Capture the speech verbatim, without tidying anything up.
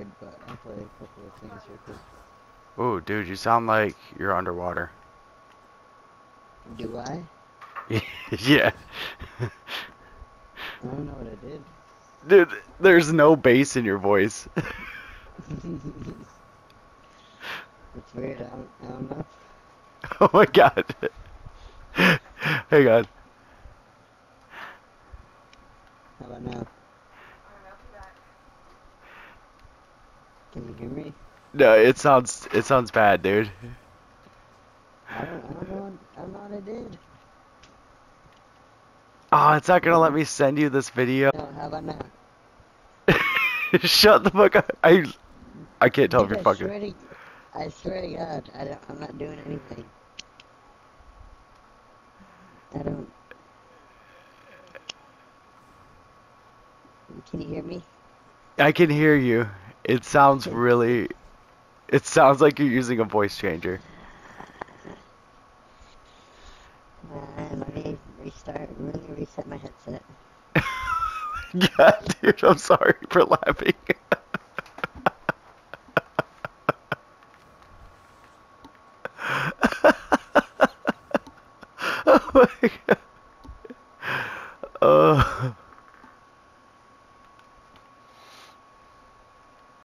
weird, but I'll play a couple of things real quick. Ooh, dude, you sound like you're underwater. Do I? Yeah. I don't know what I did. Dude, there's no bass in your voice. It's weird, I don't, I don't know. Oh my god. Hang on. How about now? Can you hear me? No, it sounds it sounds bad, dude. I don't, I don't know what, I don't know what I did. Oh, it's not How gonna about let now? me send you this video. No, how about now? Shut the fuck up. I I can't tell if Dude, you're I fucking. swear to, I swear to God, I don't, I'm not doing anything. I don't, can you hear me? I can hear you. It sounds really. It sounds like you're using a voice changer. Man, let me restart, let me reset my headset. God, dude, I'm sorry for laughing. Oh my god. Uh,